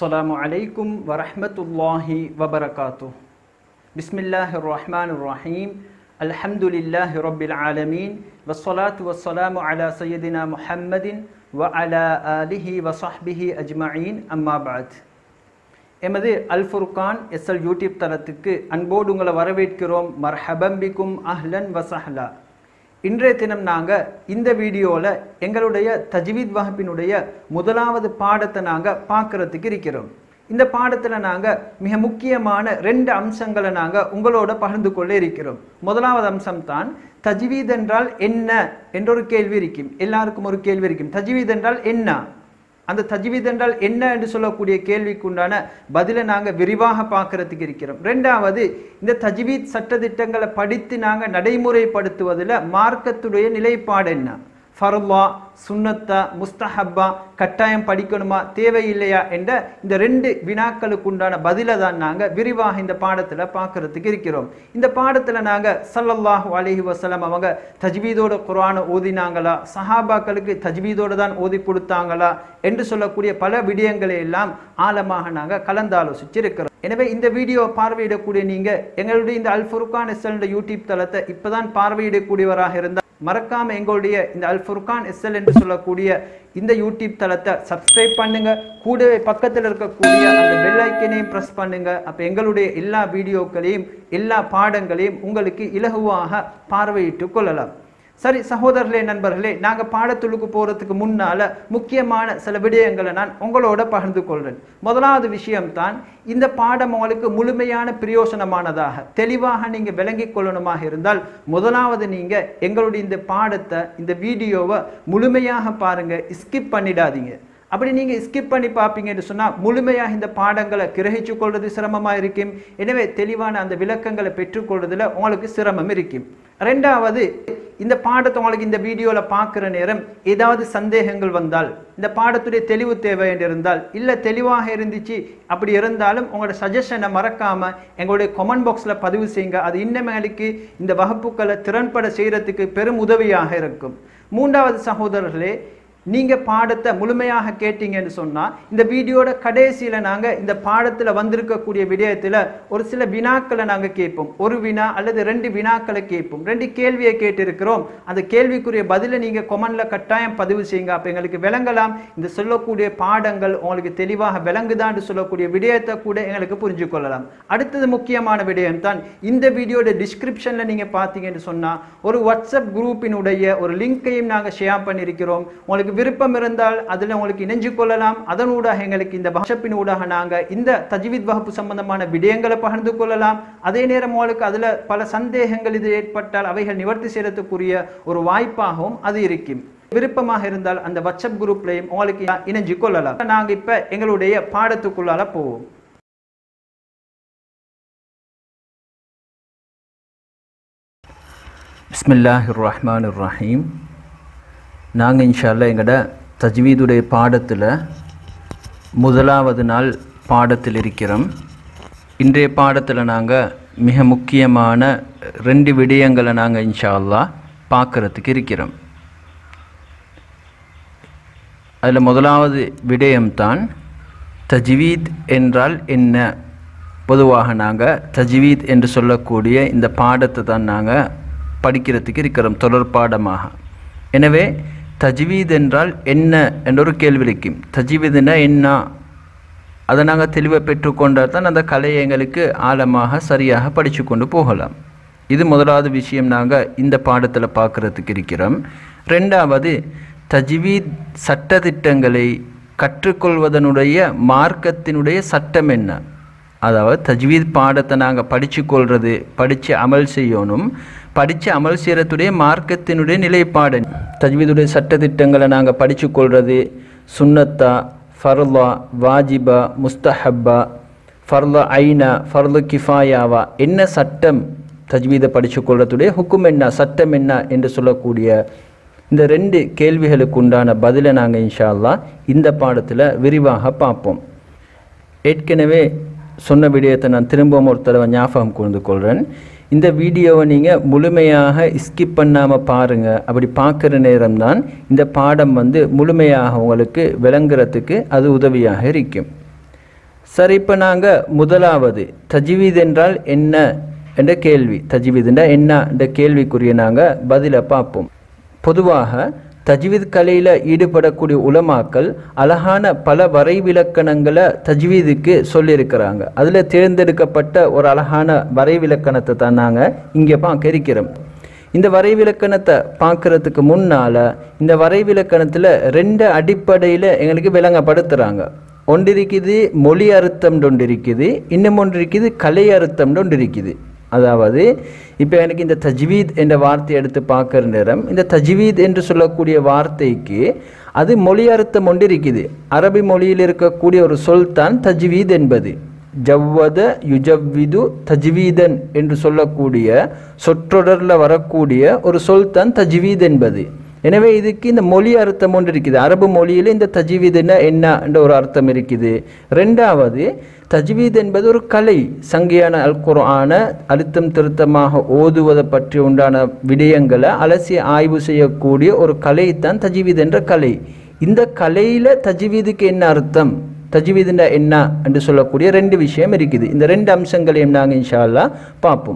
Assalamu alaikum wa rahmatullahi wa barakatuh. Bismillahir Rahmanir Rahim. Alhamdulillahi Rabbil Alameen. Wassalatu wassalamu ala Sayyidina Muhammadin wa ala alihi wa sahbihi ajma'in. Amma ba'd. எமது அல்ஃபுர்கான் SL YouTube தளத்துக்கு அன்போடு உங்களை வரவேற்கிறோம். மர்ஹபம் பிக்கும் அஹ்லன் வசஹ்லா. இன்றைய தினம் நாங்கள் இந்த வீடியோவில் எங்களுடைய தஜ்வீத் வகுப்பினுடைய முதலாவது பாடத்தை நாங்கள் பார்க்குறதுக்கு இருக்கிறோம். இந்த பாடத்தில் நாங்கள் மிக முக்கியமான 2 அம்சங்களை நாங்கள் உங்களோட பகிர்ந்து கொள்ள இருக்கிறோம். முதலாவது அம்சம் தான் தஜ்வீத் என்றால் என்ன என்றொரு கேள்வி இருக்கும். எல்லாருக்கும் ஒரு கேள்வி இருக்கும், தஜ்வீத் என்றால் என்ன, அந்த தஜ்வீத் என்றால் என்ன என்று சொல்லக்கூடிய கேள்விக்கு உண்டான பதிலை நாங்கள் விரிவாக பார்க்கறதுக்கு இருக்கிறோம். ரெண்டாவது, இந்த தஜ்வீத் சட்டதிட்டங்களை படித்து நாங்கள் நடைமுறைப்படுத்துவதில் மார்க்கத்துடைய நிலைப்பாடு என்ன, ஃபர்லா, சுன்னத்தா, முஸ்தஹப்பா, கட்டாயம் படிக்கணுமா, தேவையில்லையா என்ற இந்த 2 வினாக்களுக்கு உண்டான பதிலை தான் நாங்கள் விரிவாக இந்த பாடத்தில் பார்க்கறதுக்கு இருக்கிறோம். இந்த பாடத்தில் நாங்கள் ஸல்லல்லாஹு அலைஹி வஸல்லம் அவங்க தஜ்வீதோட குர்ஆனை ஓதினாங்களா, சஹாபாக்களுக்கு தஜ்வீதோடு தான் ஓதி கொடுத்தாங்களா என்று சொல்லக்கூடிய பல விடயங்களை எல்லாம் ஆழமாக நாங்கள் கலந்தாலோசிச்சிருக்கிறோம். எனவே இந்த வீடியோ பார்வையிடக்கூடிய நீங்கள் எங்களுடைய இந்த அல்ஃபுர்கான் எஸ்எல் யூடியூப் தளத்தை இப்போதான் பார்வையிடக்கூடியவராக இருந்தால் மறக்காம எங்களுடைய இந்த அல்ஃபுர்கான் எஸ்எல் என்று சொல்லக்கூடிய இந்த யூடியூப் தளத்தை சப்ஸ்கிரைப் பண்ணுங்க. கூடவே பக்கத்தில் இருக்கக்கூடிய அந்த பெல் ஐக்கனையும் பிரஸ் பண்ணுங்க. அப்போ எங்களுடைய எல்லா வீடியோக்களையும் எல்லா பாடங்களையும் உங்களுக்கு இலகுவாக பார்வையிட்டு கொள்ளலாம். சரி சகோதரர்களே, நண்பர்களே, நாங்கள் பாடத்துள்ளுக்கு போகிறதுக்கு முன்னால் முக்கியமான சில விடயங்களை நான் உங்களோட பகிர்ந்து கொள்கிறேன். முதலாவது விஷயம்தான், இந்த பாடம் உங்களுக்கு முழுமையான பிரயோசனமானதாக தெளிவாக நீங்கள் விளங்கி கொள்ளணுமாக இருந்தால் முதலாவது நீங்கள் எங்களுடைய இந்த பாடத்தை, இந்த வீடியோவை முழுமையாக பாருங்கள், ஸ்கிப் பண்ணிடாதீங்க. அப்படி நீங்கள் ஸ்கிப் பண்ணி பார்ப்பீங்கன்னு சொன்னால் முழுமையாக இந்த பாடங்களை கிரகிச்சு கொள்வது சிரமமாக இருக்கும். எனவே தெளிவான அந்த விளக்கங்களை பெற்றுக்கொள்வதில் உங்களுக்கு சிரமம் இருக்கும். ரெண்டாவது, இந்த பாடத்தை உங்களுக்கு இந்த வீடியோவில் பார்க்குற நேரம் ஏதாவது சந்தேகங்கள் வந்தால், இந்த பாடத்துடைய தெளிவு தேவை என்று இருந்தால், இல்லை தெளிவாக இருந்துச்சு அப்படி இருந்தாலும் உங்களோட சஜஷனை மறக்காமல் எங்களுடைய கமெண்ட் பாக்ஸில் பதிவு செய்யுங்க. அது இன்னும் எங்களுக்கு இந்த வகுப்புகளை திறன்பட செய்கிறதுக்கு பெரும் உதவியாக இருக்கும். மூன்றாவது சகோதரர்களே, நீங்கள் பாடத்தை முழுமையாக கேட்டீங்கன்னு சொன்னால் இந்த வீடியோட கடைசியில் நாங்கள் இந்த பாடத்தில் வந்திருக்கக்கூடிய விடயத்தில் ஒரு சில வினாக்களை நாங்கள் கேட்போம். ஒரு வினா அல்லது 2 வினாக்களை கேட்போம். 2 கேள்வியை கேட்டிருக்கிறோம். அந்த கேள்விக்குரிய பதிலை நீங்கள் கொமெண்டில் கட்டாயம் பதிவு செய்யுங்க. அப்போ எங்களுக்கு விளங்கலாம் இந்த சொல்லக்கூடிய பாடங்கள் உங்களுக்கு தெளிவாக விளங்குதான்னு சொல்லக்கூடிய விடயத்தை கூட எங்களுக்கு புரிஞ்சு கொள்ளலாம். அடுத்தது முக்கியமான விடயம் தான், இந்த வீடியோட டிஸ்கிரிப்ஷனில் நீங்கள் பார்த்தீங்கன்னு சொன்னால் ஒரு வாட்ஸ்அப் குரூப்பினுடைய ஒரு லிங்கையும் நாங்கள் ஷேர் பண்ணியிருக்கிறோம். உங்களுக்கு விருப்பம் இருந்தால் அதில் உங்களுக்கு இணைஞ்சு கொள்ளலாம். அதனூடாக எங்களுக்கு இந்த வகுப்பின் ஊடாக நாங்கள் இந்த தஜ்வீத் வகுப்பு சம்பந்தமான விடயங்களை பகிர்ந்து கொள்ளலாம். அதே நேரம் உங்களுக்கு அதில் பல சந்தேகங்கள் இது ஏற்பட்டால் அவைகள் நிவர்த்தி செய்யறதுக்குரிய ஒரு வாய்ப்பாகவும் அது இருக்கும். விருப்பமாக இருந்தால் அந்த வாட்ஸ்அப் குரூப்லையும் உங்களுக்கு இணைஞ்சு கொள்ளலாம். நாங்கள் இப்போ எங்களுடைய பாடத்துக்குள்ளால போவோம். பிஸ்மில்லாஹிர் ரஹ்மானிர் ரஹீம். நாங்கள் இன்ஷா அல்லாஹ் எங்களோட தஜ்வீதுடைய பாடத்தில் முதலாவது நாள் பாடத்தில் இருக்கிறோம். இன்றைய பாடத்தில் நாங்கள் மிக முக்கியமான 2 விடயங்களை நாங்கள் இன்ஷா அல்லாஹ் பார்க்குறதுக்கு இருக்கிறோம். அதில் முதலாவது விடயம்தான் தஜ்வீத் என்றால் என்ன. பொதுவாக நாங்கள் தஜ்வீத் என்று சொல்லக்கூடிய இந்த பாடத்தை தான் நாங்கள் படிக்கிறதுக்கு இருக்கிறோம் தொடர்பாடமாக. எனவே தஜ்வீத் என்றால் என்ன என்ற ஒரு கேள்வி இருக்கும். தஜ்வீதுனா என்ன, அதை நாங்கள் தெளிவை பெற்றுக்கொண்டால் தான் அந்த கலையை எங்களுக்கு ஆழமாக சரியாக படித்து கொண்டு போகலாம். இது முதலாவது விஷயம் நாங்கள் இந்த பாடத்தில் பார்க்குறதுக்கு இருக்கிறோம். ரெண்டாவது, தஜ்வீத் சட்டதிட்டங்களை கற்றுக்கொள்வதனுடைய மார்க்கத்தினுடைய சட்டம் என்ன. அதாவது தஜ்வீத் பாடத்தை நாங்கள் படித்து கொள்வது, படித்து அமல் செய்யணும். படித்து அமல் செய்கிறதுடைய மார்க்கத்தினுடைய நிலைப்பாடு, தஜ்வீதுடைய சட்டத்திட்டங்களை நாங்கள் படித்து கொள்வது சுன்னத்தா, ஃபர்லா, வாஜிபா, முஸ்தஹப்பா, ஃபர்லா ஐனா, ஃபர்லு கிஃபாயாவா, என்ன சட்டம், தஜ்வீதை படித்து கொள்றதுடைய ஹுக்கும் என்ன, சட்டம் என்ன என்று சொல்லக்கூடிய இந்த 2 கேள்விகளுக்கு உண்டான பதிலை நாங்கள் இன்ஷா அல்லாஹ் இந்த பாடத்தில் விரிவாக பார்ப்போம். ஏற்கனவே சொன்ன விடயத்தை நான் திரும்பவும் ஒரு தடவை ஞாபகம் கொண்டு கொள்கிறேன். இந்த வீடியோவை நீங்கள் முழுமையாக ஸ்கிப் பண்ணாமல் பாருங்கள். அப்படி பார்க்குற நேரம்தான் இந்த பாடம் முழுமையாக உங்களுக்கு விளங்குறதுக்கு அது உதவியாக இருக்கும். சரி, இப்போ நாங்கள் முதலாவது தஜ்வீத் என்றால் என்ன என்ற கேள்வி, தஜ்வீத் என்றால் என்ன என்ற கேள்விக்குரிய நாங்கள் பதிலை பார்ப்போம். பொதுவாக தஜ்வீத் கலையில் ஈடுபடக்கூடிய உலமாக்கள் அழகான பல வரைவிலக்கணங்களை தஜ்வீதுக்கு சொல்லியிருக்கிறாங்க. அதில் தேர்ந்தெடுக்கப்பட்ட ஒரு அழகான வரைவிலக்கணத்தை தான் நாங்கள் இங்கே பார்க்க இருக்கிறோம். இந்த வரைவிலக்கணத்தை பார்க்குறதுக்கு முன்னால் இந்த வரைவிலக்கணத்தில் 2 அடிப்படையில் எங்களுக்கு விளங்கப்படுத்துகிறாங்க. ஒன்று இருக்குது மொழி அர்த்தம், ஒன்று இருக்குது இன்னும் ஒன்று இருக்குது கலை அர்த்தம், ஒன்று இருக்குது. அதாவது இப்போ எனக்கு இந்த தஜ்வீத் என்ற வார்த்தையை எடுத்து பார்க்குற நேரம், இந்த தஜ்வீத் என்று சொல்லக்கூடிய வார்த்தைக்கு அது மொழி அர்த்தம் ஒன்று இருக்குது. அரபி மொழியில் இருக்கக்கூடிய ஒரு சொல் தான் தஜ்வீத் என்பது. ஜவ்வத யுஜவ்விது தஜ்வீதன் என்று சொல்லக்கூடிய சொற்றொடரில் வரக்கூடிய ஒரு சொல் தான் தஜ்வீத் என்பது. எனவே இதுக்கு இந்த மொழி அர்த்தம் ஒன்று இருக்குது. அரபு மொழியில் இந்த தஜ்வீத் என்ன என்ற ஒரு அர்த்தம் இருக்குது. ரெண்டாவது, தஜ்வீத் என்பது ஒரு கலை. சங்கையான அல்குர்ஆனை அழுத்தம் திருத்தமாக ஓதுவதை பற்றி உண்டான விடயங்களை அலசி ஆய்வு செய்யக்கூடிய ஒரு கலை தான் தஜ்வீத் என்ற கலை. இந்த கலையில் தஜ்வீதுக்கு என்ன அர்த்தம், தஜ்வீதுன்னா என்ன என்று சொல்லக்கூடிய 2 விஷயம் இருக்குது. இந்த 2 அம்சங்களையும் நாங்கள் இன்ஷா அல்லாஹ் பார்ப்போம்.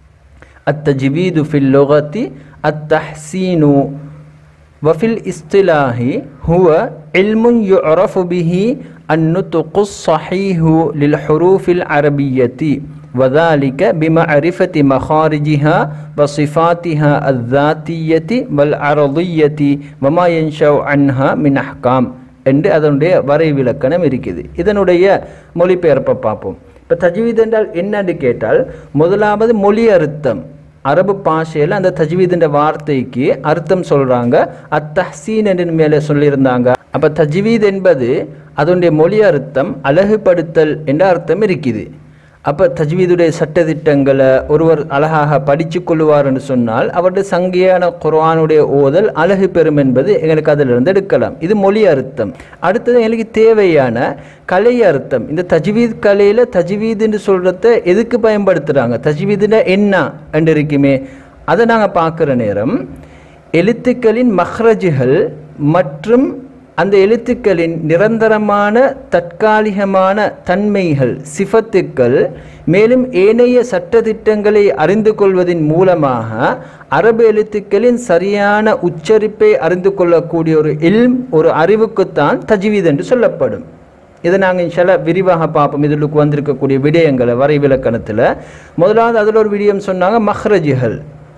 அத்தஜ்வீது ஃபில் லுகத்தி அத்தஹ்சீனு வஃபில் இஸ்திலாஹி ஹுவ இல்முன் யுஅரஃபு பிஹி அன்னுத்கு ஸஹீஹு லில் ஹுரூஃபில் அரபிய்யத்தி வதாலிக பிமஅரிஃபத்தி மகாரிஜிஹா வசிஃபாத்திஹா அஸ்ஸாத்திய்யத்தி வல் அரதிய்யத்தி வமா யன்ஷவு அன்ஹா மின் அஹ்காம் என்று அதனுடைய வரைவிலக்கணம் இருக்குது. இதனுடைய மொழிபெயர்ப்பை பார்ப்போம். இப்போ தஜ்வீத் என்றால் என்னன்னு கேட்டால், முதலாவது மொழி அர்த்தம். அரபு பாஷையில் அந்த தஜ்வீத் என்ற வார்த்தைக்கு அர்த்தம் சொல்கிறாங்க. அத்தஹ்சீன் என்று மேலே சொல்லியிருந்தாங்க. அப்போ தஜ்வீத் என்பது அதனுடைய மொழி அர்த்தம் அழகுபடுத்தல் என்ற அர்த்தம் இருக்குது. அப்போ தஜ்வீதுடைய சட்டத்திட்டங்களை ஒருவர் அழகாக படித்து கொள்வார் என்று சொன்னால் அவருடைய சங்கையான குர்ஆனுடைய ஓதல் அழகு பெறும் என்பது எங்களுக்கு அதிலிருந்து எடுக்கலாம். இது மொழி அர்த்தம். அடுத்தது எங்களுக்கு தேவையான கலை அர்த்தம். இந்த தஜ்வீத் கலையில் தஜ்வீத் என்று சொல்கிறத எதுக்கு பயன்படுத்துகிறாங்க, தஜ்வீதுனா என்ன என்று இருக்குமே, அதை நாங்கள் பார்க்குற நேரம் எழுத்துக்களின் மஹ்ரஜுகள் மற்றும் அந்த எழுத்துக்களின் நிரந்தரமான தற்காலிகமான தன்மைகள், சிஃபத்துக்கள், மேலும் ஏனைய சட்டத்திட்டங்களை அறிந்து கொள்வதன் மூலமாக அரபு எழுத்துக்களின் சரியான உச்சரிப்பை அறிந்து கொள்ளக்கூடிய ஒரு இல்ம், ஒரு அறிவுக்குத்தான் தஜ்வீத் என்று சொல்லப்படும். இதை நாங்கள் இன்ஷால்லா விரிவாக பார்ப்போம். இதிலுக்கு வந்திருக்கக்கூடிய விடயங்களை வரைவிலக்கணத்தில் முதலாவது அதில் ஒரு விடயம் சொன்னாங்க, மஹ்ரஜுகள்.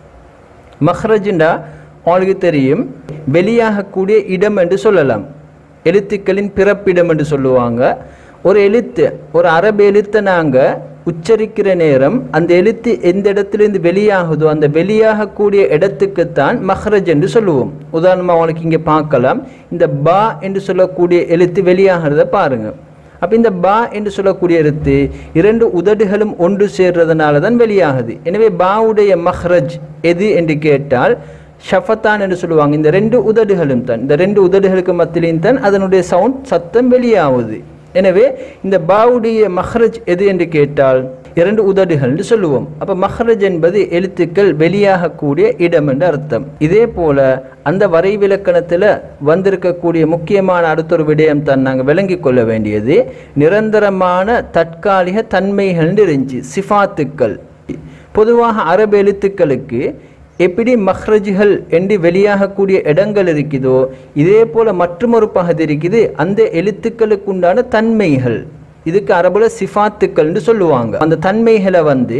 மஹ்ரஜுண்டா உங்களுக்கு தெரியும், வெளியாகக்கூடிய இடம் என்று சொல்லலாம். எழுத்துக்களின் பிறப்பிடம் என்று சொல்லுவாங்க. ஒரு எழுத்து, ஒரு அரபு எழுத்தை நாங்கள் உச்சரிக்கிற நேரம் அந்த எழுத்து எந்த இடத்துலேருந்து வெளியாகுதோ அந்த வெளியாகக்கூடிய இடத்துக்குத்தான் மஹ்ரஜ் என்று சொல்லுவோம். உதாரணமாக உங்களுக்கு இங்கே பார்க்கலாம், இந்த பா என்று சொல்லக்கூடிய எழுத்து வெளியாகிறத பாருங்கள். அப்போ இந்த பா என்று சொல்லக்கூடிய எழுத்து 2 உதடுகளும் ஒன்று சேர்றதுனால தான் வெளியாகுது. எனவே பாவுடைய மஹ்ரஜ் எது என்று கேட்டால் ஷஃபத்தான் என்று சொல்லுவாங்க. இந்த 2 உதடுகளும் தான், இந்த 2 உதடுகளுக்கு மத்தியிலும் தான் அதனுடைய சத்தம் வெளியாகுது. எனவே இந்த பாவுடைய மஹ்ரஜ் எது என்று கேட்டால் 2 உதடுகள் என்று சொல்லுவோம். அப்போ மஹ்ரஜ் என்பது எழுத்துக்கள் வெளியாகக்கூடிய இடம் என்று அர்த்தம். இதே போல அந்த வரைவிலக்கணத்தில் வந்திருக்கக்கூடிய முக்கியமான அடுத்தொரு விடயம் தான் நாங்கள் விளங்கி கொள்ள வேண்டியது, நிரந்தரமான தற்காலிக தன்மைகள் இருந்துச்சு, சிஃபாத்துக்கள். பொதுவாக அரபு எழுத்துக்களுக்கு எப்படி மஹ்ரஜுகள் என்று வெளியாகக்கூடிய இடங்கள் இருக்குதோ இதே போல மற்றொரு பகுதி இருக்குது, அந்த எழுத்துக்களுக்கு உண்டான தன்மைகள். இதுக்கு அரபுல சிஃபாத்துக்கள் என்று சொல்லுவாங்க. அந்த தன்மைகளை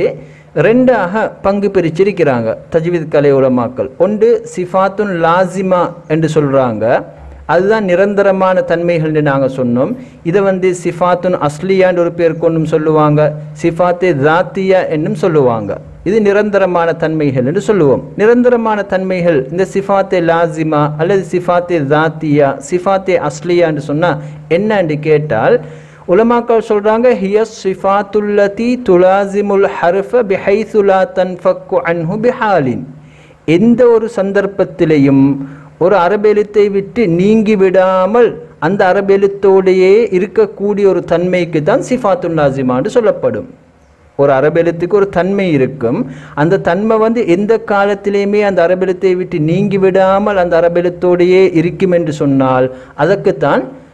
2ஆக பங்கு பிரிச்சிருக்கிறாங்க தஜ்வீத் கலை உலமாக்கள். ஒன்று சிஃபாத்துன் லாசிமா என்று சொல்கிறாங்க, அதுதான் நிரந்தரமான தன்மைகள் என்று நாங்கள் சொன்னோம். இதை சிஃபாத்துன் அஸ்லியான்னு ஒரு பேர் கொண்டும் சொல்லுவாங்க, சிஃபாத்தே ஜாத்தியா என்னும் சொல்லுவாங்க. இது நிரந்தரமான தன்மைகள் என்று சொல்லுவோம். நிரந்தரமான தன்மைகள் இந்த சிஃபாத்தே லாசிமா அல்லது சிஃபாத்தே ஜாத்தியா, சிஃபாத்தே அஸ்லியா என்று சொன்னால் என்ன என்று கேட்டால், உலமாக்கள் சொல்கிறாங்க, ஹிய சிஃபாத்துல்லதி துலாசிமுல் ஹர்ஃப பிஹைசு லா தன்ஃபக்கு அன்ஹு பிஹாலின். எந்த ஒரு சந்தர்ப்பத்திலையும் ஒரு அரபெழுத்தை விட்டு நீங்கி விடாமல் அந்த அரபெழுத்தோடையே இருக்கக்கூடிய ஒரு தன்மைக்கு தான் சிஃபாத்துல் லாசிமா என்று சொல்லப்படும். ஒரு அரபெழுத்துக்கு ஒரு தன்மை இருக்கும், அந்த தன்மை எந்த காலத்திலேயுமே அந்த அரபெழுத்தை விட்டு நீங்கி விடாமல் அந்த அரபெழுத்தோடையே இருக்கும் என்று சொன்னால் அதற்குத்தான்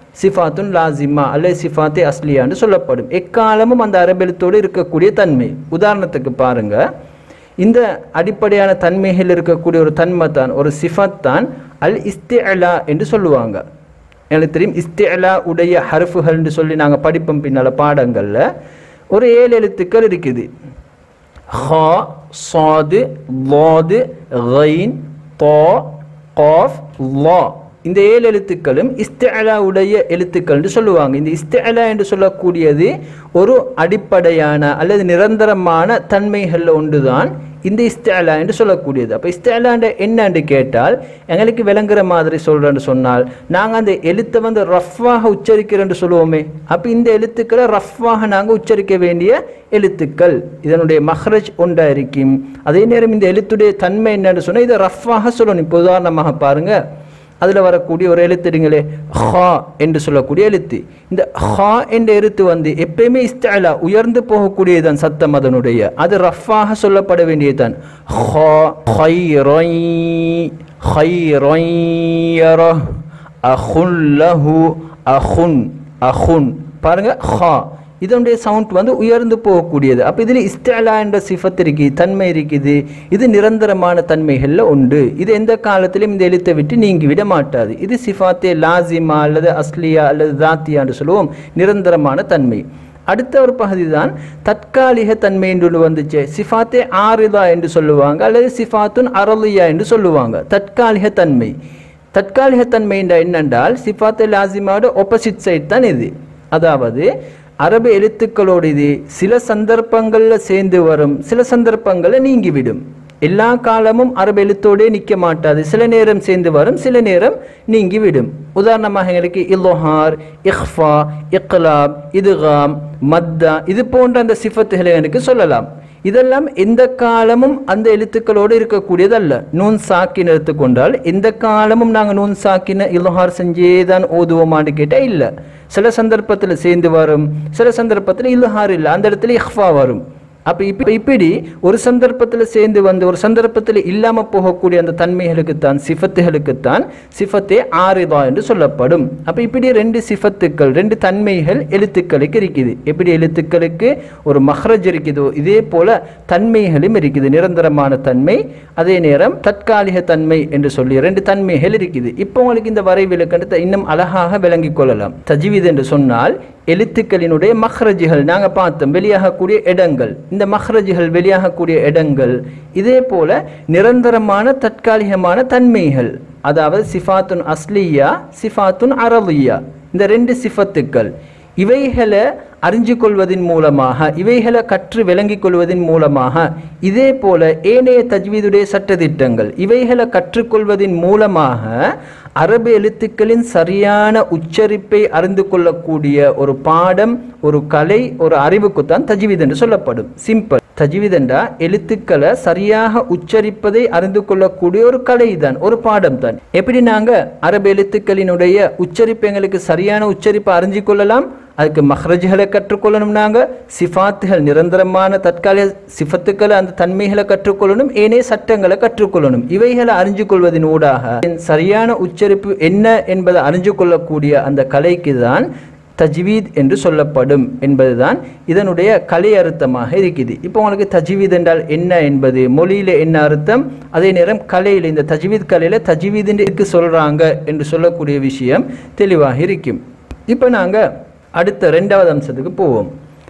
சிஃபாத்துன் லாசிமா அல்லது சிஃபாத்தே அஸ்லியான்னு சொல்லப்படும். எக்காலமும் அந்த அரபு எழுத்தோடு இருக்கக்கூடிய தன்மை. உதாரணத்துக்கு பாருங்க, இந்த அடிப்படையான தன்மைகள் இருக்கக்கூடிய ஒரு தன்மை தான், ஒரு சிஃபத் தான் அல் இஸ்திஅலா என்று சொல்லுவாங்க. எனக்கு தெரியும் இஸ்திஅலா உடைய ஹர்ஃபுகள் என்று சொல்லி நாங்கள் படிப்போம் பின்னால் பாடங்களில். ஒரு 7 எழுத்துக்கள் இருக்குது. ஹா, சாது, லாது, கைன், தா, காஃப், லா. இந்த 7 எழுத்துக்களும் இஸ்திஅலா உடைய எழுத்துக்கள் என்று சொல்லுவாங்க. இந்த இஸ்திஅலா என்று சொல்லக்கூடியது ஒரு அடிப்படையான அல்லது நிரந்தரமான தன்மைகளில் ஒன்றுதான் இந்த இஸ்திஅலா என்று சொல்லக்கூடியது. அப்போ இஸ்திஅலா என்னன்னு கேட்டால், எங்களுக்கு விளங்குற மாதிரி சொல்கிறேன்னு சொன்னால், நாங்கள் அந்த எழுத்தை வந்து ரஃப்பாக உச்சரிக்கிறேன்னு சொல்லுவோமே, அப்போ இந்த எழுத்துக்களை ரஃப்பாக நாங்கள் உச்சரிக்க வேண்டிய எழுத்துக்கள். இதனுடைய மஹ்ரஜ் ஒன்றா இருக்கும். அதே நேரம் இந்த எழுத்துடைய தன்மை என்னன்னு சொன்னால் இதை ரஃப்பாக சொல்லணும். இப்போ உதாரணமாக பாருங்கள், அதில் வரக்கூடிய ஒரு எழுத்துடுங்களே, ஹா என்று சொல்லக்கூடிய எழுத்து. இந்த ஹா என்ற எழுத்து வந்து எப்பயுமே இஸ்திஅலா உயர்ந்து போகக்கூடியதான் சத்தம் அதனுடைய, அது ரஃப்பாக சொல்லப்பட வேண்டியதுதான். ஹா ஹைரை ஹைரையர அஹுன் லஹு அஹுன் அஹுன். பாருங்க, ஹா இதனுடைய சவுண்ட் வந்து உயர்ந்து போகக்கூடியது. அப்போ இதில் இஸ்திஅலா என்ற சிஃபத் இருக்குது, தன்மை இருக்குது. இது நிரந்தரமான தன்மைகளில் உண்டு. இது எந்த காலத்திலும் இந்த எழுத்தை விட்டு நீங்கி விட மாட்டாது. இது சிஃபாத்தே லாசிமா அல்லது அஸ்லியா அல்லது தாத்தியான்னு சொல்லுவோம், நிரந்தரமான தன்மை. அடுத்த ஒரு பகுதி தான் தற்காலிக தன்மை என்று வந்துச்சு. சிஃபாத்தே ஆரிதா என்று சொல்லுவாங்க அல்லது சிஃபாத்துன் அரலியா என்று சொல்லுவாங்க. தற்காலிக தன்மை. தற்காலிக தன்மை என்னென்றால் சிஃபாத்தே லாசிமாவோட ஆப்போசிட் சைட் தான் இது. அதாவது அரபு எழுத்துக்களோடு இது சில சந்தர்ப்பங்களில் சேர்ந்து வரும், சில சந்தர்ப்பங்களில் நீங்கிவிடும். எல்லா காலமும் அரபு எழுத்தோடே நிற்க மாட்டாது. சில நேரம் சேர்ந்து வரும், சில நேரம் நீங்கிவிடும். உதாரணமாக எங்களுக்கு இல்ஹார், இஹ்ஃபா, இக்லாப், இதுகாம், மத்தா இது போன்ற அந்த சிஃபத்துகளை எனக்கு சொல்லலாம். இதெல்லாம் எந்த காலமும் அந்த எழுத்துக்களோடு இருக்கக்கூடியதல்ல. நூன் சாக்கின் எடுத்துக்கொண்டால் எந்த காலமும் நாங்கள் நூன் சாக்கின இல்ஹார் செஞ்சே தான் ஓதுவோமான்னு கேட்டால் இல்லை. சில சந்தர்ப்பத்தில் சேர்ந்து வரும், சில சந்தர்ப்பத்தில் இல்ஹார் இல்லை, அந்த இடத்துல இஹ்ஃபா வரும். அப்போ இப்படி ஒரு சந்தர்ப்பத்தில் சேர்ந்து வந்து ஒரு சந்தர்ப்பத்தில் இல்லாமல் போகக்கூடிய அந்த தன்மைகளுக்குத்தான் சிஃபத்துகளுக்குத்தான் சிஃபத்தே ஆரிதா என்று சொல்லப்படும். அப்போ இப்படி 2 சிஃபத்துக்கள் 2 தன்மைகள் எழுத்துக்களுக்கு இருக்குது. எப்படி எழுத்துக்களுக்கு ஒரு மஹ்ரஜ் இருக்குதோ இதே போல தன்மைகளும் இருக்குது. நிரந்தரமான தன்மை, அதே நேரம் தற்காலிக தன்மை என்று சொல்லி 2 தன்மைகள் இருக்குது. இப்போ உங்களுக்கு இந்த வரைவிலக்கணத்தை இன்னும் அழகாக விளங்கிக் கொள்ளலாம். தஜ்வீத் என்று சொன்னால் எழுத்துக்களினுடைய மஹ்ரஜுகள் நாங்கள் பார்த்தோம், வெளியாகக்கூடிய இடங்கள். இந்த மஹ்ரஜுகள் வெளியாகக்கூடிய இடங்கள் இதே போல நிரந்தரமான தற்காலிகமான தன்மைகள். அதாவது சிஃபாத்துன் அஸ்லியா, சிஃபாத்துன் அரலியா, இந்த 2 சிஃபத்துக்கள். இவைகளை அறிஞ்சு கொள்வதன் மூலமாக, இவைகளை கற்று விளங்கிக் கொள்வதன் மூலமாக, இதே போல ஏனைய தஜ்வீதுடைய சட்டத்திட்டங்கள் இவைகளை கற்றுக்கொள்வதன் மூலமாக அரபு எழுத்துக்களின் சரியான உச்சரிப்பை அறிந்து கொள்ளக்கூடிய ஒரு பாடம், ஒரு கலை, ஒரு அறிவுக்குத்தான் தஜ்வீத் என்று சொல்லப்படும். சிம்பிள். தஜ்வீத் என்றா எழுத்துக்களை சரியாக உச்சரிப்பதை அறிந்து கொள்ளக்கூடிய ஒரு கலை தான், ஒரு பாடம் தான். எப்படி நாங்கள் அரபு எழுத்துக்களினுடைய உச்சரிப்பு எங்களுக்கு சரியான உச்சரிப்பை அறிஞ்சு கொள்ளலாம், அதுக்கு மஹ்ரஜ்களை கற்றுக்கொள்ளணும். நாங்கள் சிஃபாத்துகள் நிரந்தரமான தற்காலிக சிஃபத்துக்களை அந்த தன்மைகளை கற்றுக்கொள்ளணும், ஏனைய சட்டங்களை கற்றுக்கொள்ளணும். இவைகளை அறிஞ்சு கொள்வதன் ஊடாக சரியான உச்சரிப்பு என்ன என்பதை அறிஞ்சு கொள்ளக்கூடிய அந்த கலைக்கு தான் தஜ்வீத் என்று சொல்லப்படும் என்பதுதான் இதனுடைய கலை அர்த்தமாக இருக்குது. இப்போ உங்களுக்கு தஜ்வீத் என்றால் என்ன என்பது, மொழியில் என்ன அர்த்தம், அதே நேரம் கலையில் இந்த தஜ்வீத் கலையில் தஜ்வீத் என்று சொல்கிறாங்க என்று சொல்லக்கூடிய விஷயம் தெளிவாக இருக்கும். இப்போ நாங்கள் அடுத்த 2வது அம்சத்துக்கு போவோம்.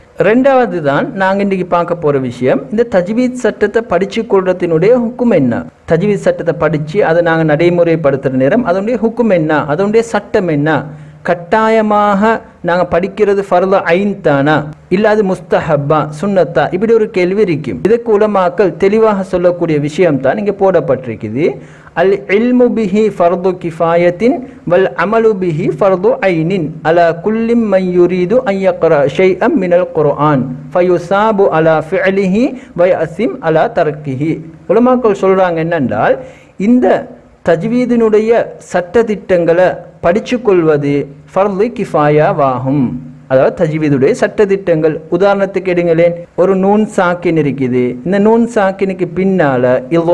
2வது தான் நாங்கள் இன்றைக்கி பார்க்க போகிற விஷயம், இந்த தஜ்வீத் சட்டத்தை படித்து கொள்றதினுடைய ஹுக்கும் என்ன. தஜ்வீத் சட்டத்தை படித்து அதை நாங்கள் நடைமுறைப்படுத்துகிற நேரம் அதனுடைய ஹுக்கும் என்ன, அதனுடைய சட்டம் என்ன. கட்டாயமாக நாங்கள் படிக்கிறது ஃபர்து ஐன் தானா, இல்லை அது முஸ்தஹப்பா சுன்னத்தா, இப்படி ஒரு கேள்வி இருக்கும். இதுக்கு உலமாக்கள் தெளிவாக சொல்லக்கூடிய விஷயம் தான் இங்கே போடப்பட்டிருக்குது. அல் இல்மு பிஹி ஃபர்து கிஃபாயத்தின் வல் அமலு பிஹி ஃபர்து ஐனின் அலா குல்லிம் மன் யுரீது அன் யக்ரா ஷைஅம் மினல் குர்ஆன் ஃபயுஸாபு அலா ஃபிஅலிஹி வ யஸிம் அலா தர்கிஹி. உலமாக்கள் சொல்கிறாங்க என்னென்றால், இந்த தஜ்வீதினுடைய சட்டத்திட்டங்களை படித்து கொள்வது ஃபர்து கிஃபாயாவாகும். அதாவது தஜ்வீதுடைய சட்டத்திட்டங்கள். உதாரணத்துக்கு எடுங்களேன், ஒரு நூன் சாக்கின் இருக்குது. இந்த நூன் சாக்கினுக்கு பின்னால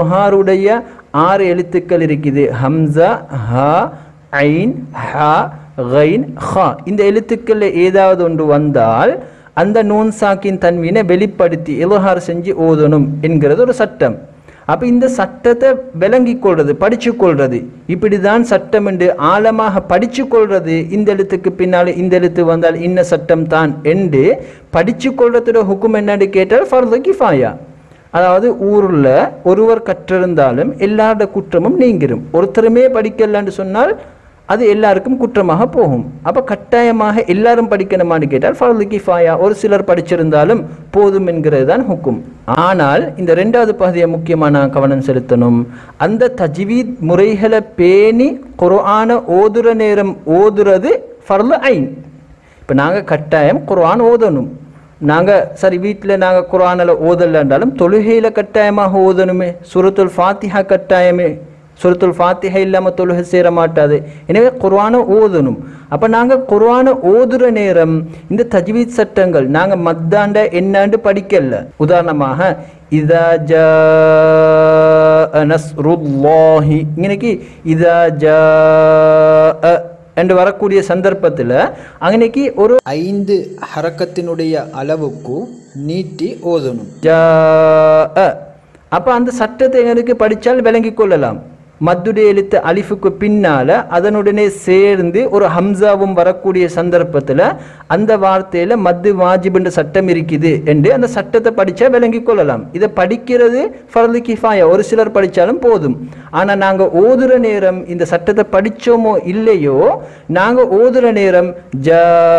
இல்ஹாருடைய 6 எழுத்துக்கள் இருக்குது. ஹம்சா, ஹா, ஐன், ஹா, கைன் ஹா இந்த எழுத்துக்களில் ஏதாவது ஒன்று வந்தால் அந்த நூன் சாக்கின் தன்மையினை வெளிப்படுத்தி இலஹார் செஞ்சு ஓதணும் என்கிறது ஒரு சட்டம். அப்போ இந்த சட்டத்தை விளங்கி கொள்வது, படிச்சு கொள்வது, இப்படி தான் சட்டம் என்று ஆழமாக படிச்சு கொள்வது, இந்த எழுத்துக்கு பின்னால் இந்த எழுத்து வந்தால் இன்ன சட்டம் தான் என்று படிச்சு கொள்றதோட ஹுக்கும் என்னன்னு கேட்டால் ஃபர்து கிஃபாயா. அதாவது ஊரில் ஒருவர் கற்றிருந்தாலும் எல்லாரோட குற்றமும் நீங்கிரும். ஒருத்தருமே படிக்கலான்னு சொன்னால் அது எல்லாருக்கும் குற்றமாக போகும். அப்போ கட்டாயமாக எல்லாரும் படிக்கணுமான்னு கேட்டால் ஃபர்து கிஃபாயா, ஒரு சிலர் படிச்சிருந்தாலும் போதும் என்கிறது தான் ஹுக்கும். ஆனால் இந்த ரெண்டாவது பகுதியை முக்கியமான கவனம் செலுத்தணும். அந்த தஜ்வீத் முறைகளை பேணி குர்ஆனை ஓதுற நேரம் ஓதுறது ஃபர்து ஐன். இப்போ நாங்கள் கட்டாயம் குர்ஆன் ஓதணும். நாங்கள் சரி வீட்டில் நாங்கள் குர்ஆனில் ஓதலைன்றாலும் தொழுகையில் கட்டாயமாக ஓதணுமே. சூரத்துல் ஃபாத்திஹா கட்டாயமே. சூரத்துல் ஃபாத்திஹா இல்லாமல் தொழுகை சேர மாட்டாது. எனவே குர்ஆனை ஓதணும். அப்போ நாங்கள் குர்ஆனை ஓதுற நேரம் இந்த தஜ்வீத் சட்டங்கள் நாங்கள் மத்தாண்ட என்னாண்டு படிக்கல. உதாரணமாக இதா ஜாஅ நஸ்ருல்லாஹி இன்னைக்கு இதா ஜாஅ என்று வரக்கூடிய சந்தர்ப்பத்தில் அன்னைக்கு ஒரு 5 ஹரக்கத்தினுடைய அளவுக்கு நீட்டி ஓதணும். ஜாஅ அப்போ அந்த சட்டத்தை எங்களுக்கு படித்தால் விளங்கி கொள்ளலாம். மத்துடைய எழுத்து அலிஃபுக்கு பின்னால் அதனுடனே சேர்ந்து ஒரு ஹம்சாவும் வரக்கூடிய சந்தர்ப்பத்தில் அந்த வார்த்தையில் மத்து வாஜிப் என்ற சட்டம் இருக்குது என்று அந்த சட்டத்தை படித்தா விளங்கி கொள்ளலாம். இதை படிக்கிறது ஃபர்து கிஃபாயா, ஒரு சிலர் படித்தாலும் போதும். ஆனால் நாங்கள் ஓதுற நேரம் இந்த சட்டத்தை படித்தோமோ இல்லையோ நாங்கள் ஓதுற நேரம் ஜ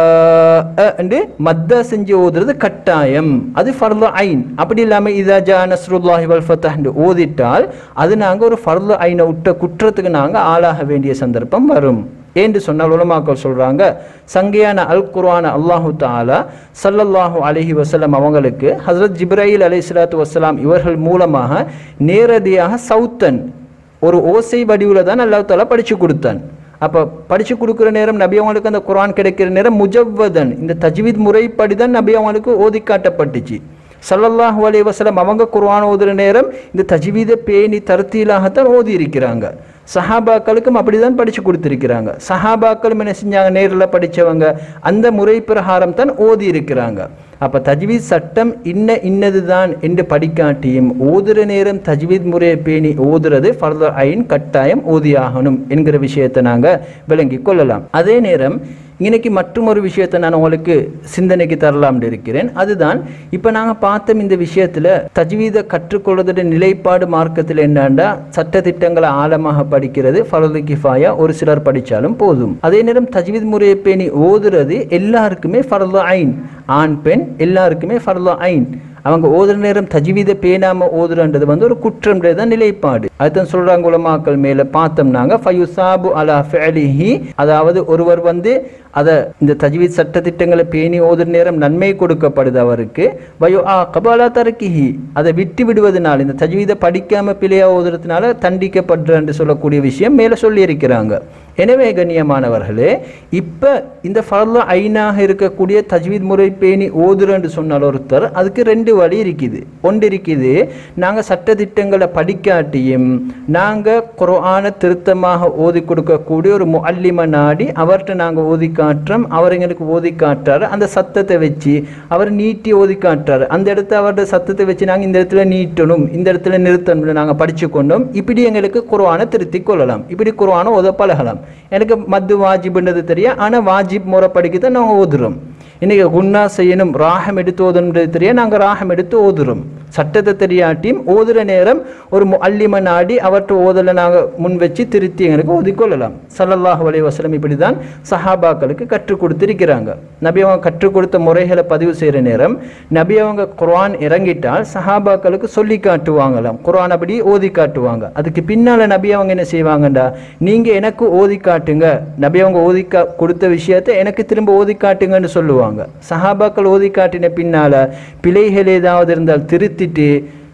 என்று மத்தா செஞ்சு ஓதுறது கட்டாயம். அது ஃபர்து ஐன். அப்படி இல்லாமல் இதா ஜா நஸ்ருல்லாஹி வல் ஃபத்ஹ் என்று ஓதிட்டால் அது நாங்கள் ஒரு ஃபர்து ஐனை விட்ட குற்றத்துக்கு நாங்கள் ஆளாக வேண்டிய சந்தர்ப்பம் வரும் என்று சொன்னால் உலமாக்கள் சொல்கிறாங்க. சங்கையான அல் குர்ஆன அல்லாஹு தஆலா ஸல்லல்லாஹு அலைஹி வஸல்லம் அவங்களுக்கு ஹஸ்ரத் ஜிப்ராயில் அலைஹிஸ்ஸலாத்து வஸ்ஸலாம் இவர்கள் மூலமாக நேரடியாக சௌத்தன் ஒரு ஓசை வடிவில் தான் அல்லாஹ் தஆலா படித்து கொடுத்தான். அப்போ படித்து கொடுக்குற நேரம் நபி அவங்களுக்கு அந்த குர்ஆன் கிடைக்கிற நேரம் முஜவ்வதன் இந்த தஜ்வீத் முறைப்படி தான் நபி அவங்களுக்கு ஓதி காட்டப்பட்டுச்சு. ஸல்லல்லாஹு அலைஹி வஸல்லம் அவங்க குர்ஆன் ஓதுற நேரம் இந்த தஜ்வீதை பேணி தர்த்தீலாகத்தான் ஓதி இருக்கிறாங்க. சஹாபாக்களுக்கும் அப்படி தான் படித்து கொடுத்துருக்கிறாங்க. சஹாபாக்களும் என்ன செஞ்சாங்க, நேரில் படித்தவங்க அந்த முறை பிரகாரம் தான் ஓதி இருக்கிறாங்க. அப்போ தஜ்வீத் சட்டம் இன்னது தான் என்று படிக்காட்டியும் ஓதுற நேரம் தஜ்வீத் முறையை பேணி ஓதுறது ஃபர்து ஐன், கட்டாயம் ஓதியாகணும் என்கிற விஷயத்தை நாங்கள் விளங்கி கொள்ளலாம். அதே நேரம் இன்னைக்கு மற்றும் ஒரு விஷயத்தை நான் உங்களுக்கு சிந்தனைக்கு தரலாம்னு இருக்கிறேன். அதுதான் இப்போ நாங்கள் பார்த்தோம் இந்த விஷயத்தில் தஜ்வீதை கற்றுக்கொள்வதோட நிலைப்பாடு மார்க்கத்தில் என்னன்னா சட்டத்திட்டங்களை ஆழமாக படிக்கிறது ஃபர்து கிஃபாயா, ஒரு சிலர் படித்தாலும் போதும். அதே நேரம் தஜ்வீத் முறையை பேணி ஓதுறது எல்லாருக்குமே ஃபர்து ஐன், ஆண் பெண் எல்லாருக்குமே ஃபர்து ஐன். அவங்க ஓதுற நேரம் தஜ்வீதை பேணாமல் ஓதுறன்றது ஒரு குற்றம்ன்றது தான் நிலைப்பாடு. அதுதான் சொல்கிறாங்க உலமாக்கள் மேலே பார்த்தோம்னாங்க ஃபயுசாபு அலா ஃபிஅலிஹி, அதாவது ஒருவர் அதை இந்த தஜ்வீத் சட்டத்திட்டங்களை பேணி ஓதுற நேரம் நன்மை கொடுக்கப்படுது அவருக்கு. வயோ கபாலா தரக்கிஹி, அதை விட்டு விடுவதனால் இந்த தஜ்வீதை படிக்காமல் பிழையா ஓதுறதுனால தண்டிக்கப்படுறன்னு சொல்லக்கூடிய விஷயம் மேலே சொல்லியிருக்கிறாங்க. எனவே கண்ணியமானவர்களே, இப்போ இந்த ஃபர்து ஐனாக இருக்கக்கூடிய தஜ்வீத் முறை பேணி ஓதுறன்னு சொன்னால் ஒருத்தர் அதுக்கு 2 வழி இருக்குது. ஒன்று இருக்குது, நாங்கள் சட்டத்திட்டங்களை படிக்காட்டியும் நாங்கள் குர்ஆனை திருத்தமாக ஓதி கொடுக்கக்கூடிய ஒரு முஅல்லிம நாடி அவர்கிட்ட நாங்கள் ஓதி காட்டுறோம். அவர் எங்களுக்கு ஓதி காட்டுறாரு, அந்த சத்தத்தை வச்சு அவர் நீட்டி ஓதி காட்டுறாரு. அந்த இடத்த அவருடைய சத்தத்தை வச்சு நாங்கள் இந்த இடத்துல நீட்டணும், இந்த இடத்துல நிறுத்தணும், நாங்கள் படித்து கொண்டோம். இப்படி எங்களுக்கு குர்ஆனை திருத்தி கொள்ளலாம், இப்படி குர்ஆனை ஓத பழகலாம். எனக்கு மத்து வாஜிப்ன்றது தெரியும், ஆனால் வாஜிப் முறை படிக்க தான் நாங்கள் ஓதுறோம். இன்றைக்கி குன்னா செய்யணும், ராகம் எடுத்து ஓதணுன்றது தெரியும், நாங்கள் ராகம் எடுத்து ஓதுறோம். சட்டத்தை தெரியாட்டியும் ஓதுற நேரம் ஒரு முஅல்லிம நாடி அவற்றை ஓதலை நாங்கள் முன் வச்சு திருத்தி எங்களுக்கு ஓதிக்கொள்ளலாம். ஸல்லல்லாஹு அலைஹி வஸல்லம் இப்படி தான் சஹாபாக்களுக்கு கற்றுக் கொடுத்திருக்கிறாங்க. நபி அவங்க கற்றுக் கொடுத்த முறைகளை பதிவு செய்கிற நேரம் நபி அவங்க குர்ஆன் இறங்கிட்டால் சஹாபாக்களுக்கு சொல்லி காட்டுவாங்களாம், குர்ஆன் அப்படி ஓதி காட்டுவாங்க. அதுக்கு பின்னால் நபி அவங்க என்ன செய்வாங்கண்டா, நீங்கள் எனக்கு ஓதி காட்டுங்க, நபி அவங்க ஓதி கொடுத்த விஷயத்தை எனக்கு திரும்ப ஓதி காட்டுங்கன்னு சொல்லுவாங்க. சஹாபாக்கள் ஓதி காட்டின பின்னால் பிழைகள் ஏதாவது இருந்தால் திருத்திட்டு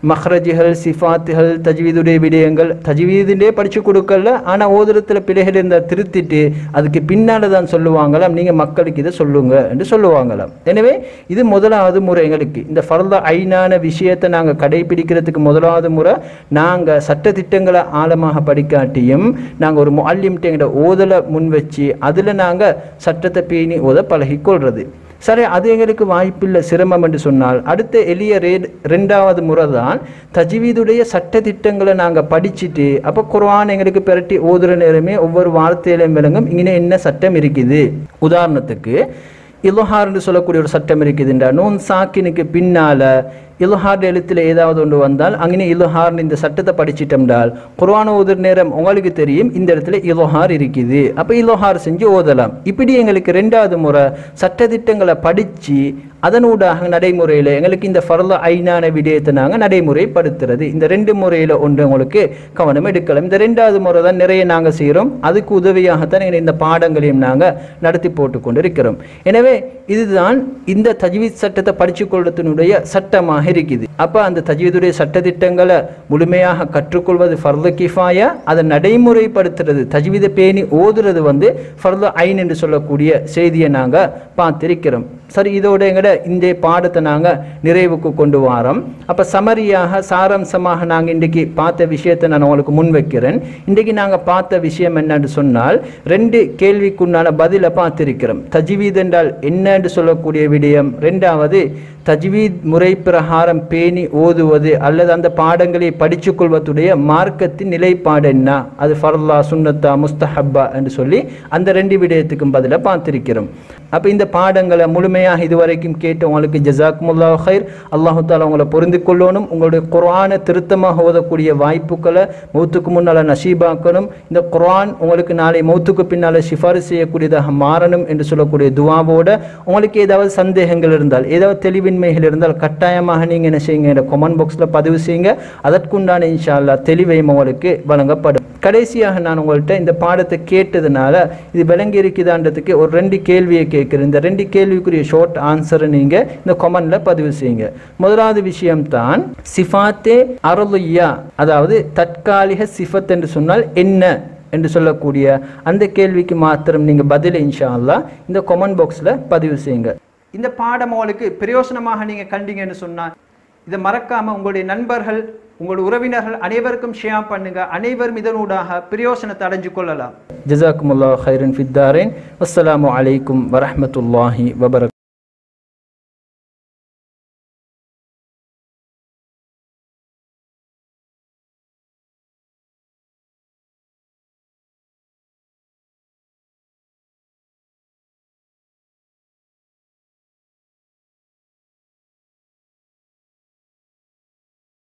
மஹ்ரஜுகள், சிஃபாத்துகள், தஜ்வீதுடைய விடயங்கள் தஜ்வீதுண்டே படித்து கொடுக்கல. ஆனால் ஓதுரத்தில் பிழைகள் இருந்தால் திருத்திட்டு அதுக்கு பின்னால் தான் சொல்லுவாங்களாம், நீங்கள் மக்களுக்கு இதை சொல்லுங்க என்று சொல்லுவாங்களாம். எனவே இது முதலாவது முறை. எங்களுக்கு இந்த ஃபர்த ஐனான விஷயத்தை நாங்கள் கடைபிடிக்கிறதுக்கு முதலாவது முறை நாங்கள் சட்டத்திட்டங்களை ஆழமாக படிக்காட்டியும் நாங்கள் ஒரு முஅல்லிம்கிட்ட எங்கள்ட ஓதலை முன் வச்சு அதில் நாங்கள் சட்டத்தை பேணி ஓத பழகிக்கொள்வது. சரி, அது எங்களுக்கு வாய்ப்பில்லை, சிரமம் என்று சொன்னால் அடுத்த எளிய ரெண்டாவது முறை தான் தஜ்வீதுடைய சட்டத்திட்டங்களை நாங்கள் படிச்சுட்டு அப்போ குர்ஆன் எங்களுக்கு பெரட்டி ஓதுற நேரமே ஒவ்வொரு வார்த்தையிலும் விளங்கும் இங்கே என்ன சட்டம் இருக்குது. உதாரணத்துக்கு இல்ஹார்னு சொல்லக்கூடிய ஒரு சட்டம் இருக்குதுண்டா, நூன் சாக்கினுக்கு பின்னால் இல்ஹார் எழுத்தில் ஏதாவது ஒன்று வந்தால் அங்கே இல்ஹார்னு இந்த சட்டத்தை படிச்சிட்டோம்டால் குர்ஆன் ஓதுற நேரம் உங்களுக்கு தெரியும் இந்த இடத்துல இல்ஹார் இருக்குது, அப்போ இல்ஹார் செஞ்சு ஓதலாம். இப்படி எங்களுக்கு ரெண்டாவது முறை சட்டத்திட்டங்களை படித்து அதனூடாக நடைமுறையில் எங்களுக்கு இந்த ஃபர்த ஐனான விடயத்தை நாங்கள் நடைமுறைப்படுத்துறது. இந்த ரெண்டு முறையில் ஒன்று உங்களுக்கு கவனம் எடுக்கலாம். இந்த ரெண்டாவது முறை தான் நிறைய நாங்கள் செய்கிறோம். அதுக்கு உதவியாகத்தான் இந்த பாடங்களையும் நாங்கள் நடத்தி போட்டு கொண்டு இருக்கிறோம். எனவே இதுதான் இந்த தஜ்வீத் சட்டத்தை படித்து கொள்வதனுடைய சட்டமாக இருக்குது. அப்போ அந்த தஜ்வீதுடைய சட்டத்திட்டங்களை முழுமையாக கற்றுக்கொள்வது ஃபர்து கிஃபாயா, அதை நடைமுறைப்படுத்துறது தஜ்வீதை பேணி ஓதுறது ஃபர்து ஐன் என்று சொல்லக்கூடிய செய்தியை நாங்கள் பார்த்திருக்கிறோம். சரி, இதோட எங்கட இந்த பாடத்தை நாங்கள் நிறைவுக்கு கொண்டு வரோம். அப்போ சமரியாக சாராம்சமாக நாங்கள் இன்றைக்கு பார்த்த விஷயத்தை நான் உங்களுக்கு முன்வைக்கிறேன். இன்றைக்கு நாங்கள் பார்த்த விஷயம் என்னன்னு சொன்னால் ரெண்டு கேள்விக்குண்டான பதிலை பார்த்திருக்கிறோம். தஜ்வீத் என்றால் என்னன்னு சொல்லக்கூடிய விடயம், ரெண்டாவது தஜ்வீத் முறை பிரகாரம் பேணி ஓதுவது அல்லது அந்த பாடங்களை படித்து கொள்வதுடைய மார்க்கத்தின் நிலைப்பாடு என்ன, அது ஃபர்லா சுன்னத்தா முஸ்தஹப்பா என்று சொல்லி அந்த ரெண்டு விடயத்துக்கும் பதிலை பார்த்திருக்கிறோம். அப்போ இந்த பாடங்களை முழுமையாக இதுவரைக்கும் கேட்டு உங்களுக்கு ஜஸாக்குமுல்லாஹ் ஹைர். அல்லாஹு தாலா உங்களை பொருந்து கொள்ளணும். உங்களுடைய குர்ஆனை திருத்தமாக ஓதக்கூடிய வாய்ப்புகளை மௌத்துக்கு முன்னால் நசீபாக்கணும். இந்த குர்ஆன் உங்களுக்கு நாளை மௌத்துக்கு பின்னால் சிஃபாரிசு செய்யக்கூடியதாக மாறணும் என்று சொல்லக்கூடிய துவாவோட உங்களுக்கு ஏதாவது சந்தேகங்கள் இருந்தால் ஏதாவது தெளிவின்மைகள் இருந்தால் கட்டாயமாக நீங்கள் என்ன செய்யுங்க, இந்த கமெண்ட் பாக்ஸில் பதிவு செய்யுங்க. அதற்குண்டான இன்ஷா அல்லாஹ் தெளிவையும் உங்களுக்கு வழங்கப்படும். கடைசியாக நான் உங்கள்கிட்ட இந்த பாடத்தை கேட்டதுனால இது விளங்கி இருக்குதான்றதுக்கு ஒரு ரெண்டு கேள்வியை கேட்குறேன். இந்த ரெண்டு கேள்விக்குரிய ஷார்ட் ஆன்சரை நீங்கள் இந்த கமெண்ட்ல பதிவு செய்யுங்க. முதலாவது விஷயம்தான் சிஃபாத்தே அருளியா, அதாவது தற்காலிக சிஃபத் என்று சொன்னால் என்ன என்று சொல்லக்கூடிய அந்த கேள்விக்கு மாத்திரம் நீங்கள் பதிலை இன்ஷா அல்லாஹ் இந்த கமெண்ட் பாக்ஸில் பதிவு செய்யுங்க. இந்த பாடம் உங்களுக்கு பிரயோசனமாக நீங்கள் கண்டீங்கன்னு சொன்னால் இதை மறக்காமல் உங்களுடைய நண்பர்கள் உங்களுடைய உறவினர்கள் அனைவருக்கும் ஷேர் பண்ணுங்க. அனைவரும் இதனூடாக பிரயோசனத்தை அடைஞ்சு கொள்ளலாம். ஜஸாக்குமுல்லாஹ் ஹைரன் ஃபித்தாரின். அஸ்ஸலாமு அலைக்கும் வரஹ்மத்துல்லாஹி வபரகாத்துஹு.